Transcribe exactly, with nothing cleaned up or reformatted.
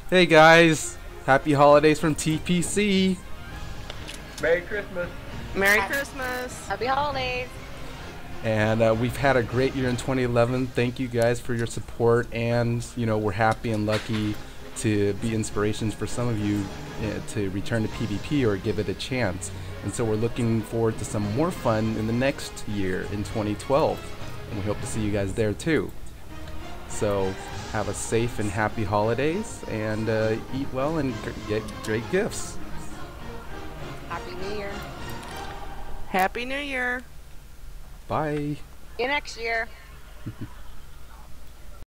Hey guys, happy holidays from T P C. Merry Christmas. Merry Christmas. Happy holidays. And uh, we've had a great year in twenty eleven. Thank you guys for your support, and you know we're happy and lucky to be inspirations for some of you uh, to return to PvP or give it a chance. And so we're looking forward to some more fun in the next year in twenty twelve, and we hope to see you guys there too. So have a safe and happy holidays, and uh, eat well and get great gifts. Happy New Year. Happy New Year. Bye. See you next year.